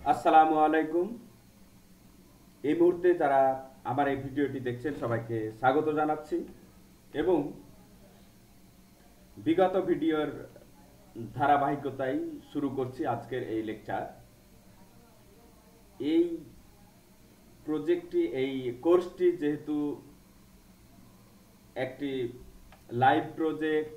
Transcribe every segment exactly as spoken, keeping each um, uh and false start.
আসসালামু আলাইকুম। এই মুহূর্তে যারা আমার এই ভিডিওটি দেখছেন সবাইকে স্বাগত জানাচ্ছি এবং বিগত ভিডিওর ধারাবাহিকতায় শুরু করছি আজকের এই লেকচার। এই প্রজেক্টটি এই কোর্সটি যেহেতু একটি লাইভ প্রজেক্ট,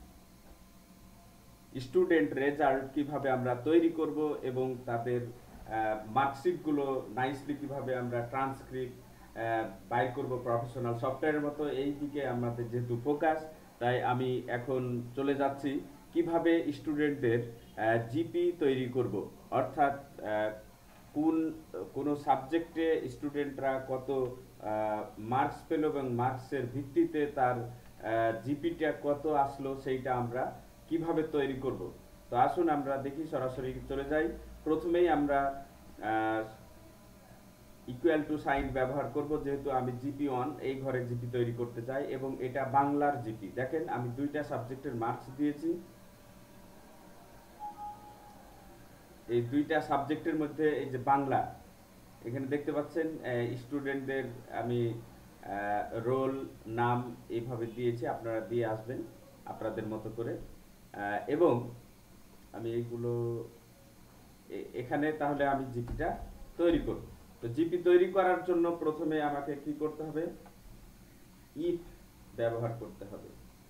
স্টুডেন্ট রেজাল্ট কিভাবে আমরা তৈরি করব এবং তাদের মার্কশিটগুলো নাইসলি কিভাবে আমরা ট্রান্সক্রিপ্ট বাইর করব প্রফেশনাল সফটওয়্যারের মতো, এই দিকে আমাদের যেহেতু ফোকাস, তাই আমি এখন চলে যাচ্ছি কিভাবে স্টুডেন্টদের জিপি তৈরি করব, অর্থাৎ কোন কোনো সাবজেক্টে স্টুডেন্টরা কত মার্কস পেল এবং মার্কসের ভিত্তিতে তার জিপিটা কত আসলো সেইটা আমরা কিভাবে তৈরি করব। তো আসুন আমরা দেখি, সরাসরি চলে যাই। প্রথমেই আমরা ইকুয়াল টু সাইন ব্যবহার করব, যেহেতু আমি জিপি ওয়ান এই ঘরে জিপি তৈরি করতে চাই এবং এটা বাংলার জিপি। দেখেন আমি দুইটা সাবজেক্টের মার্কস দিয়েছি। এই দুইটা সাবজেক্টের মধ্যে এই যে বাংলা, এখানে দেখতে পাচ্ছেন স্টুডেন্টদের আমি রোল নাম এইভাবে দিয়েছি, আপনারা দিয়ে আসবেন আপনাদের মতো করে। এবং আমি এইগুলো এখানে তাহলে আমি জিপিটা তৈরি করব। তো জিপি তৈরি করার জন্য প্রথমে আমাকে কি করতে হবে, ইফ ব্যবহার করতে হবে।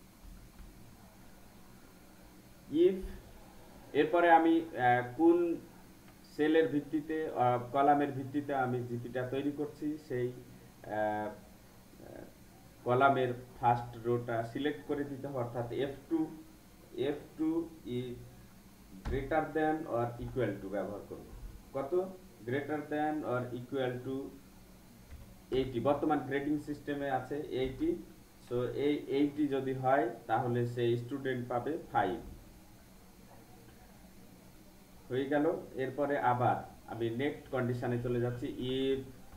ইফ এরপরে আমি কোন সেলের ভিত্তিতে কলামের ভিত্তিতে আমি জিপিটা তৈরি করছি সেই কলামের ফার্স্ট রোটা সিলেক্ট করে দিতে হবে, অর্থাৎ F two F two is greater than or equal to ব্যবহার করব। কত? Greater than or equal to eighty. বর্তমান গ্রেডিং সিস্টেমে আছে এইটি। সো এই এইটি যদি হয় তাহলে সেই স্টুডেন্ট পাবে ফাইভ। হয়ে গেল। এরপরে আবার আমি নেক্সট কন্ডিশনে চলে যাচ্ছি। If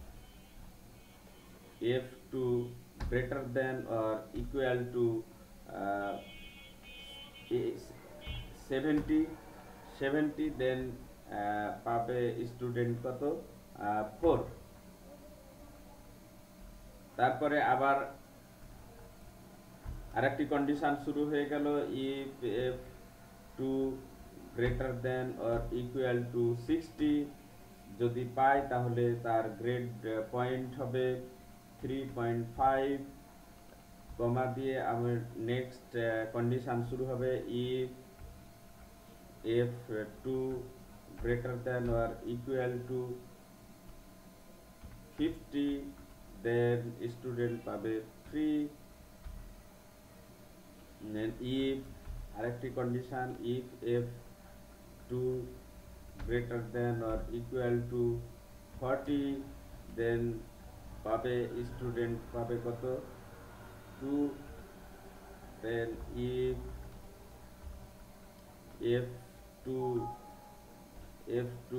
F two greater than or equal to seventy seventy then পাবে স্টুডেন্ট কত? ফোর। তারপরে আবার আরেকটি কন্ডিশন শুরু হয়ে গেল। If F two greater than or equal to sixty যদি পাই তাহলে তার গ্রেড পয়েন্ট হবে থ্রি পয়েন্ট ফাইভ, কমা দিয়ে আমার নেক্সট কন্ডিশন শুরু হবে। If F two greater than or equal to fifty then student পাবে থ্রি। ইফ আরেকটি কন্ডিশন, if F two greater than or equal to forty then পাবে student পাবে কত? Two. Then if F two F two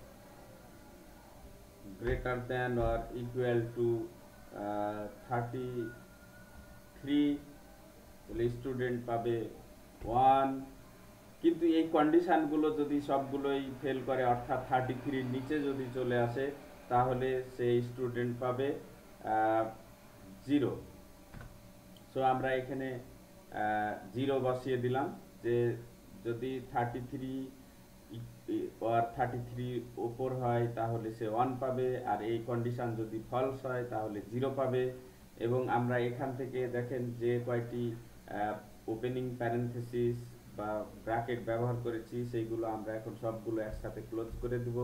greater than or equal to thirty three তাহলে student পাবে one. কিন্তু এই কন্ডিশনগুলো যদি সবগুলোই ফেল করে, অর্থাৎ থার্টি থ্রির নিচে যদি চলে আসে, তাহলে সেই স্টুডেন্ট পাবে জিরো। সো আমরা এখানে জিরো বসিয়ে দিলাম, যে যদি থার্টি থ্রি আর থার্টি থ্রি ওপর হয় তাহলে সে ওয়ান পাবে, আর এই কন্ডিশন যদি ফলস হয় তাহলে জিরো পাবে। এবং আমরা এখান থেকে দেখেন যে কয়টি ওপেনিং প্যারেনথেসিস বা ব্র্যাকেট ব্যবহার করেছি, সেইগুলো আমরা এখন সবগুলো একসাথে ক্লোজ করে দেব।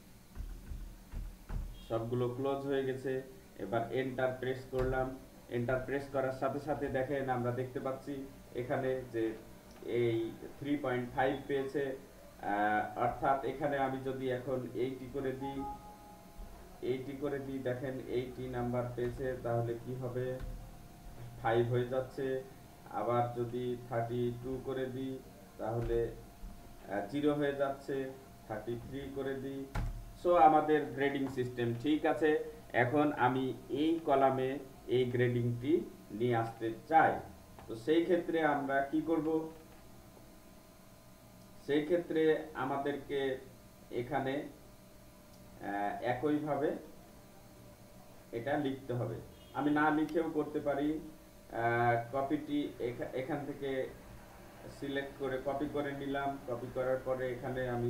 সবগুলো ক্লোজ হয়ে গেছে। এবার এন্টার প্রেস করলাম। এন্টার প্রেস করার সাথে সাথে দেখেন আমরা দেখতে পাচ্ছি এখানে যে এই থ্রি পয়েন্ট ফাইভ পেয়েছে। অর্থাৎ এখানে আমি যদি এখন এইটি করে দিই এইটি করে দিই দেখেন এইটি নাম্বার পেয়েছে, তাহলে কি হবে? ফাইভ হয়ে যাচ্ছে। আবার যদি থার্টি টু করে দিই তাহলে জিরো হয়ে যাচ্ছে। থার্টি থ্রি করে দিই। সো আমাদের গ্রেডিং সিস্টেম ঠিক আছে। এখন আমি এই কলামে এই গ্রেডিংটি নিয়ে আসতে চাই। তো সেই ক্ষেত্রে আমরা কি করব? সেই ক্ষেত্রে আমাদেরকে এখানে একইভাবে এটা লিখতে হবে। আমি না লিখেও করতে পারি। কপিটি এখান থেকে সিলেক্ট করে কপি করে নিলাম, কপি করার পরে এখানে আমি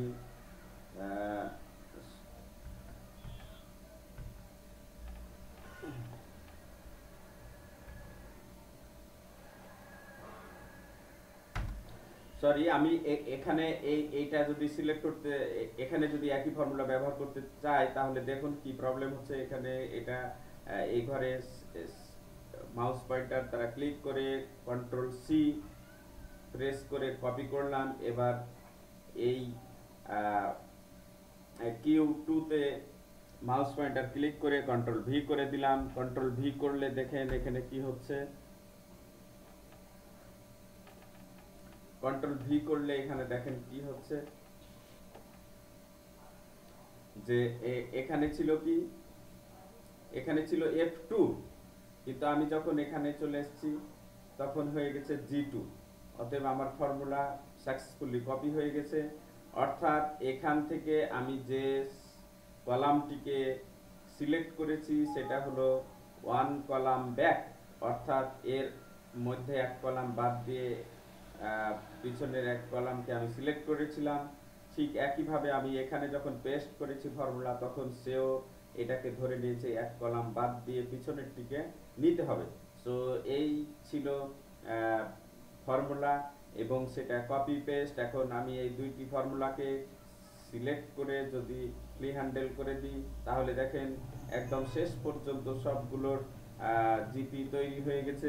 সরি আমি এখানে এই এইটা যদি সিলেক্ট করতে এখানে যদি একই ফর্মুলা ব্যবহার করতে চাই তাহলে দেখুন কি প্রবলেম হচ্ছে। এখানে এটা এই ঘরে মাউস পয়েন্টার দ্বারা ক্লিক করে কন্ট্রোল সি প্রেস করে কপি করলাম। এবার এই কিউ টু তে মাউস পয়েন্টার ক্লিক করে কন্ট্রোল ভি করে দিলাম। কন্ট্রোল ভি করলে দেখেন এখানে কি হচ্ছে। কন্ট্রোল ভি করলে এখানে দেখেন কি হচ্ছে যে এখানে ছিল কি, এখানে ছিল এফ টু, কিন্তু আমি যখন এখানে চলে এসেছি তখন হয়ে গেছে জি টু। অতএব আমার ফর্মুলা সাকসেসফুলি কপি হয়ে গেছে। অর্থাৎ এখান থেকে আমি যে কলামটিকে সিলেক্ট করেছি সেটা হলো ওয়ান কলাম ব্যাক, অর্থাৎ এর মধ্যে এক কলাম বাদ দিয়ে পিছনের এক কলামকে আমি সিলেক্ট করেছিলাম। ঠিক একইভাবে আমি এখানে যখন পেস্ট করেছি ফর্মুলা তখন সেও এটাকে ধরে নিয়েছে এক কলাম বাদ দিয়ে পিছনের দিকে নিতে হবে। সো এই ছিল ফর্মুলা এবং সেটা কপি পেস্ট। এখন আমি এই দুইটি ফর্মুলাকে সিলেক্ট করে যদি ফ্রি হ্যান্ডেল করে দিই তাহলে দেখেন একদম শেষ পর্যন্ত সবগুলোর জিপি তৈরি হয়ে গেছে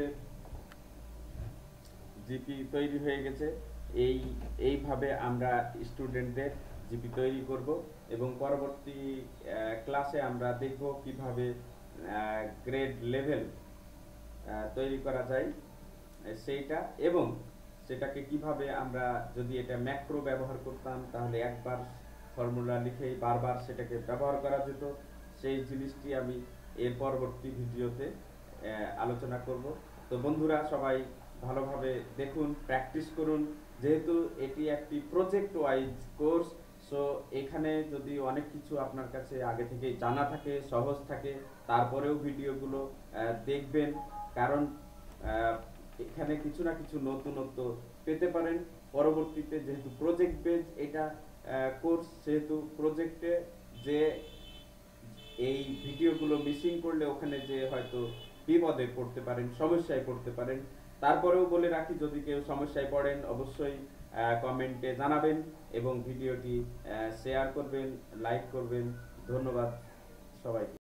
জিপি তৈরি হয়ে গেছে এই এইভাবে আমরা স্টুডেন্টদের জিপি তৈরি করব এবং পরবর্তী ক্লাসে আমরা দেখব কিভাবে গ্রেড লেভেল তৈরি করা যায় সেইটা, এবং সেটাকে কিভাবে আমরা যদি এটা ম্যাক্রো ব্যবহার করতাম তাহলে একবার ফর্মুলা লিখেই বারবার সেটাকে ব্যবহার করা যেত। সেই জিনিসটি আমি এর পরবর্তী ভিডিওতে আলোচনা করব। তো বন্ধুরা সবাই ভালোভাবে দেখুন, প্র্যাকটিস করুন। যেহেতু এটি একটি প্রজেক্ট ওয়াইজ কোর্স, সো এখানে যদি অনেক কিছু আপনার কাছে আগে থেকেই জানা থাকে, সহজ থাকে, তারপরেও ভিডিওগুলো দেখবেন, কারণ এখানে কিছু না কিছু নতুনত্ব পেতে পারেন পরবর্তীতে। যেহেতু প্রজেক্ট বেজ এটা কোর্স, সেহেতু প্রজেক্টে যে এই ভিডিওগুলো মিসিং করলে ওখানে যে হয়তো বিপদে পড়তে পারেন, সমস্যায় পড়তে পারেন। তারপরেও বলে রাখি, যদি কেউ সমস্যায় পড়েন অবশ্যই কমেন্টে জানাবেন এবং ভিডিওটি শেয়ার করবেন, লাইক করবেন। ধন্যবাদ সবাইকে।